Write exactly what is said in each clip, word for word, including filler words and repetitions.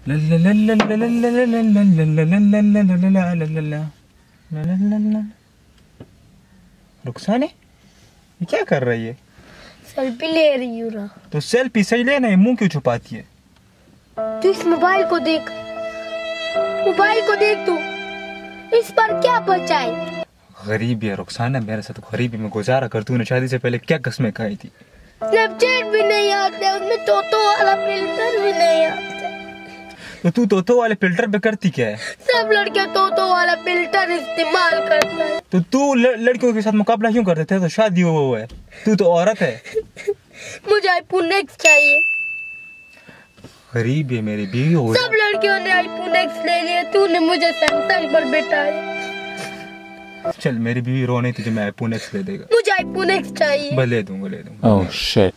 रुखसाने क्या कर रही है? सेल्फी ले रही हूँ। तो सेल्फी सही लेना है, मुंह क्यों छुपाती है? तू इस मोबाइल को देख, मोबाइल को देख, तू इस पर क्या बचा है? गरीबी है रुखसाना, मेरे साथ गरीबी में गुजारा कर। तूने शादी से पहले क्या कसमें खाई थी? स्नैपचैट भी नहीं आते, उसमें तोतो वाला फिल्टर भी नहीं आता। तो तू तोतो वाले फिल्टर पे करती क्या है? सब लड़के तोतो वाला फिल्टर इस्तेमाल करता है। तो तू लड़कियों के साथ मुकाबला क्यों करते थे? तो शादी हुआ है, तू तो औरत है। मुझे आईफोन एक्स चाहिए। गरीब है मेरी बीवी हो। सब लड़कियों ने आईफोन एक्स ले लिया, तूने मुझे सैमसंग पर बैठाया। चल मेरी बीवी रो नहीं, तुझे मैं आईफोन एक्स ले देगा। मुझे आईफोन एक्स चाहिए। बस ले दूंगा, ले दूंगा। Oh shit.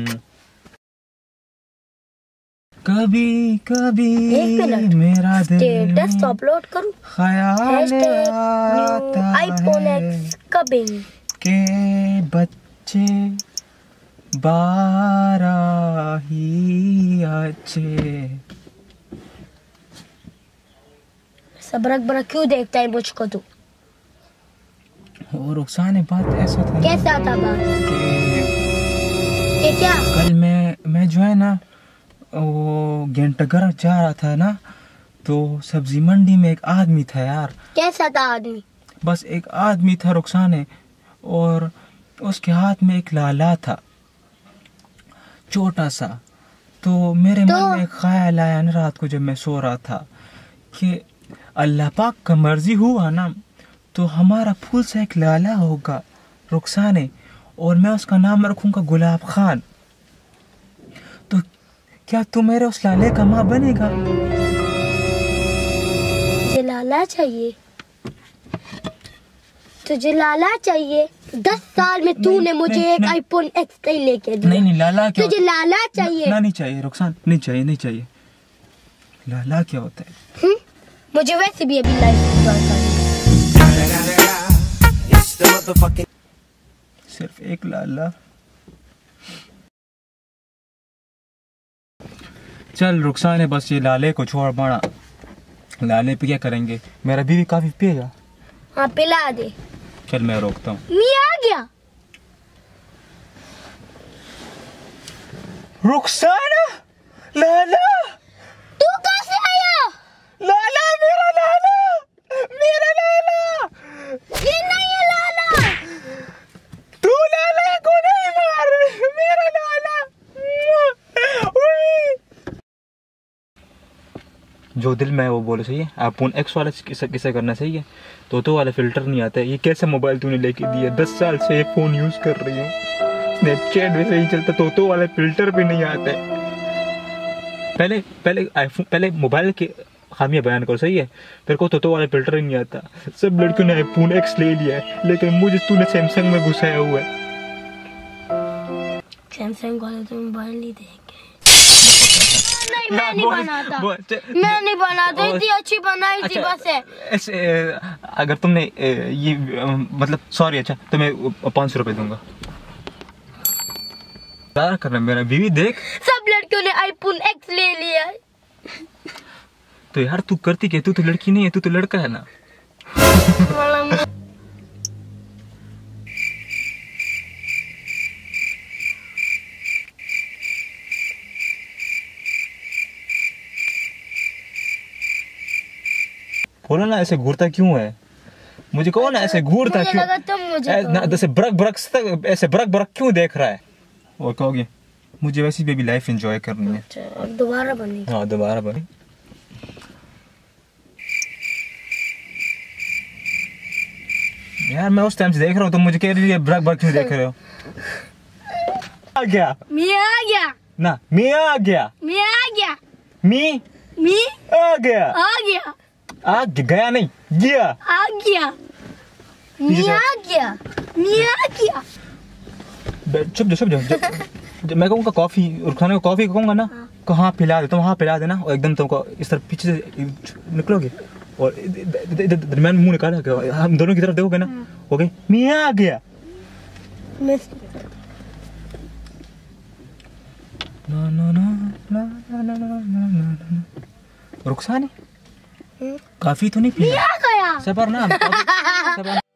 कभी कभी मेरा दिल स्टेटस अपलोड करूं, ख्याल आता आईफोन एक्स कमिंग के बच्चे बारह ही अच्छे। सब रख बरक क्यों देखता है मुझको तू? और रुखसाने बात ऐसा था। कैसा था बात? ये क्या? कल मैं मैं जो है ना वो घंटाघर जा रहा था ना, तो सब्जी मंडी में एक आदमी था यार। कैसा था आदमी? बस एक आदमी था रुखसाने, और उसके हाथ में एक लाला था छोटा सा। तो मेरे तो... मन में एक ख्याल आया ना रात को जब मैं सो रहा था कि अल्लाह पाक का मर्जी हुआ ना तो हमारा फूल सा एक लाला होगा रुखसाने, और मैं उसका नाम रखूंगा गुलाब खान। तो क्या तू मेरे उस लाले का माँ बनेगा? तुझे लाला चाहिए? तुझे लाला चाहिए? दस साल में तूने मुझे एक आईफोन एक्स नहीं लेके दिया। नहीं नहीं लाला क्या? तुझे लाला चाहिए? ना नहीं चाहिए रुखसान, नहीं चाहिए, नहीं चाहिए। लाला क्या होता है? हुँ? मुझे वैसे भी अभी लाइफ सिर्फ एक लाला। चल रुखसान है, बस ये लाले को छोड़ बड़ा। लाले पे क्या करेंगे? मेरा बीवी काफी पिएगा। हाँ पिला दे। चल मैं रोकता हूँ। मैं आ गया। रुखसाना, लाला तू कहाँ से आया? लाला, मेरा लाला, मेरा लाला। ये नहीं है लाला। तू लाला को नहीं मार, मेरा लाला। जो दिल में वो बोले सही है। आईफोन एक्स वाला किसे किसे करना सही है? तो तो वाला फिल्टर नहीं आता है। ये कैसा मोबाइल तूने लेके दिया? दस साल से ये फोन यूज कर रही हूँ, स्नैपचैट भी सही चलता, तो तो वाला फिल्टर भी नहीं आता है। पहले पहले आईफोन पहले मोबाइल के खामियां बयान करो सही है। तेरे को तो तो वाला फिल्टर ही नहीं आता। सब लड़कियों ने आईफोन एक्स ले लिया है, लेकिन मुझे तूने सैमसंग में घुसाया हुआ है। सैमसंग वाले तो मोबाइल नहीं देंगे। नहीं मैं नहीं बनाता, मैं नहीं बनाता, इतनी अच्छी बनाई थी बस है। ऐसे अगर तुमने ये मतलब सॉरी, अच्छा तो मैं पाँच सौ रुपए दूंगा। क्या करना मेरा बीवी देख, सब लड़कियों ने आईफोन एक्स ले लिया है। तो यार तू करती क्या? तू तो लड़की नहीं है, तू तो लड़का है ना। बोलो ना ऐसे घूरता क्यों है? मुझे कहो ना ऐसे घूरता क्यों? जैसे ब्रक ब्रक ऐसे ब्रक ब्रक क्यों देख रहा है? और कहोगे मुझे वैसी बेबी लाइफ एंजॉय करनी है। अच्छा, दोबारा बनी। हाँ दोबारा बनी। यार मैं उस टाइम से देख रहा हूँ, तुम मुझे कह रही है ब्रक ब्रक क्यों देख रहे हो? आ गया मैं आ गया ना, मैं आ गया, मैं आ गया, मी मी आ गया, आ गया, आ गया नहीं गया, आ गया, मैं आ गया, मैं आ गया। चुप जाओ, चुप जाओ। मैं कहूँगा कॉफी, रुखसाना को कॉफी कहूँगा ना, हाँ पिला दे, तुम हाँ पिला देना, और एकदम तुमको इस तरफ पीछे से निकलोगे और दरमियान मुंह निकाला, हम दोनों की तरफ देखोगे ना, हो गई मैं आ गया। ना ना ना ना ना ना ना ना रुखसानी काफी तो नहीं पिया गया सबर ना सबर